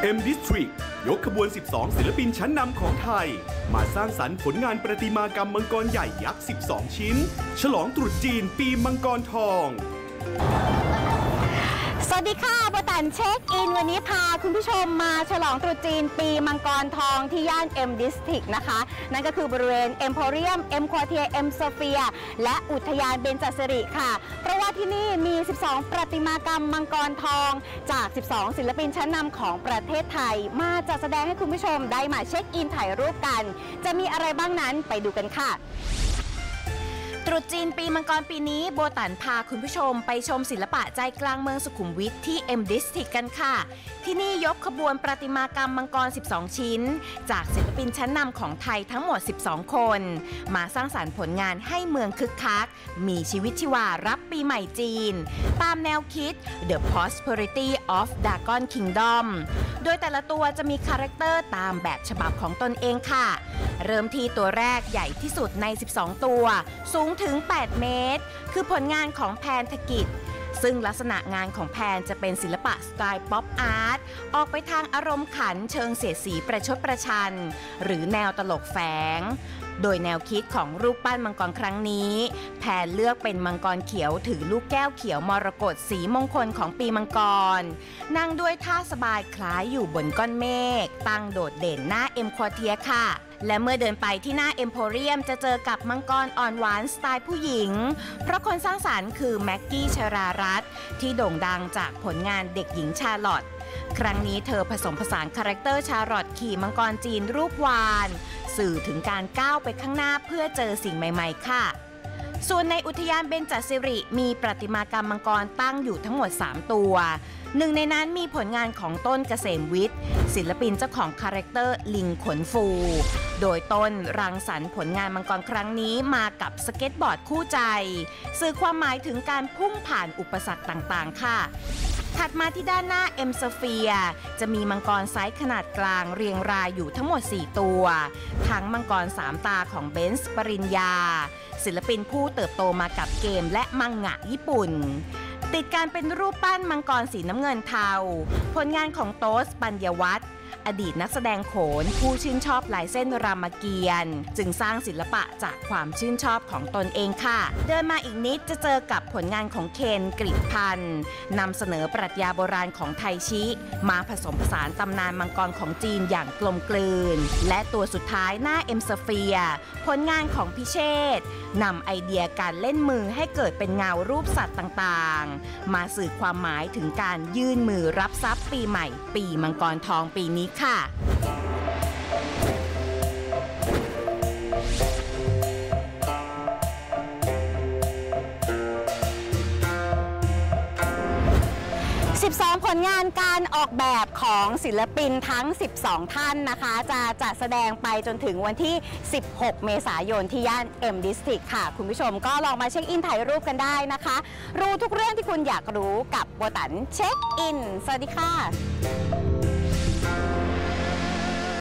M District ยกขบวน 12 ศิลปินชั้นนำของไทยมาสร้างสรรค์ผลงานประติมากรรมมังกรใหญ่ยักษ์ 12 ชิ้นฉลองตรุษจีนปีมังกรทองสวัสดีค่ะโบตันเช็คอินวันนี้พาคุณผู้ชมมาฉลองตรุษจีนปีมังกรทองที่ย่าน M District นะคะนั่นก็คือบริเวณ Emporium M Quartier M Sphere และอุทยานเบญจสิริค่ะเพราะว่าที่นี่มี 12 ประติมากรรมมังกรทองจาก 12 ศิลปินชั้นนำของประเทศไทยมาจัดแสดงให้คุณผู้ชมได้มาเช็คอินถ่ายรูปกันจะมีอะไรบ้างนั้นไปดูกันค่ะตรุษจีนปีมังกรปีนี้โบตันพาคุณผู้ชมไปชมศิลปะใจกลางเมืองสุขุมวิทที่ M District กันค่ะที่นี่ยกขบวนประติมากรรมมังกร 12 ชิ้นจากศิลปินชั้นนำของไทยทั้งหมด 12 คนมาสร้างสรรค์ผลงานให้เมืองคึกคักมีชีวิตชีวารับปีใหม่จีนตามแนวคิด The Prosperity of Dragon Kingdom โดยแต่ละตัวจะมีคาแรคเตอร์ตามแบบฉบับของตนเองค่ะเริ่มที่ตัวแรกใหญ่ที่สุดใน 12 ตัวสูงถึง 8 เมตรคือผลงานของแพนธกิจซึ่งลักษณะงานของแพนจะเป็นศิลปะสไตล์ป๊อปอาร์ตออกไปทางอารมณ์ขันเชิงเสียดสีประชดประชันหรือแนวตลกแฝงโดยแนวคิดของรูปปั้นมังกรครั้งนี้แพนเลือกเป็นมังกรเขียวถือลูกแก้วเขียวมรกตสีมงคลของปีมังกรนั่งด้วยท่าสบายคล้ายอยู่บนก้อนเมฆตั้งโดดเด่นหน้าเอ็มควอเทียค่ะและเมื่อเดินไปที่หน้าเอ็มโพเรียมจะเจอกับมังกรอ่อนหวานสไตล์ผู้หญิงเพราะคนสร้างสรรค์คือแม็กกี้ชรารัตน์ที่โด่งดังจากผลงานเด็กหญิงชาร์ลอตครั้งนี้เธอผสมผสานคาแรคเตอร์ชาร์ลอตขี่มังกรจีนรูปวานสื่อถึงการก้าวไปข้างหน้าเพื่อเจอสิ่งใหม่ๆค่ะส่วนในอุทยานเบญจสิริมีประติมากรรมมังกรตั้งอยู่ทั้งหมด3ตัวหนึ่งในนั้นมีผลงานของต้นเกษมวิทย์ศิลปินเจ้าของคาแรคเตอร์ลิงขนฟูโดยต้นรังสรรค์ผลงานมังกรครั้งนี้มากับสเก็ตบอร์ดคู่ใจสื่อความหมายถึงการพุ่งผ่านอุปสรรคต่างๆค่ะถัดมาที่ด้านหน้า M Sphere จะมีมังกรไซส์ขนาดกลางเรียงรายอยู่ทั้งหมด4ตัวทั้งมังกร3ตาของเบนซ์ปริญญาศิลปินผู้เติบโตมากับเกมและมังงะญี่ปุ่นติดการเป็นรูปปั้นมังกรสีน้ำเงินเทาผลงานของโต๊สปัญญวัฒน์อดีตนักแสดงโขนผู้ชื่นชอบลายเส้นรามเกียรติ์จึงสร้างศิลปะจากความชื่นชอบของตนเองค่ะเดินมาอีกนิดจะเจอกับผลงานของเคนกฤษพันธ์นำเสนอปรัชญาโบราณของไทชิมาผสมผสานตำนานมังกรของจีนอย่างกลมกลืนและตัวสุดท้ายหน้า M Sphere ผลงานของพิเชษฐ์นำไอเดียการเล่นมือให้เกิดเป็นเงารูปสัตว์ต่างๆมาสื่อความหมายถึงการยื่นมือรับทรัพย์ปีใหม่ปีมังกรทองปีนี้ค่ะ 12 ผลงานการออกแบบของศิลปินทั้ง 12 ท่านนะคะจะจัดแสดงไปจนถึงวันที่ 16 เมษายนที่ย่าน M District ค่ะคุณผู้ชมก็ลองมาเช็คอินถ่ายรูปกันได้นะคะรู้ทุกเรื่องที่คุณอยากรู้กับโบตันเช็คอินสวัสดีค่ะ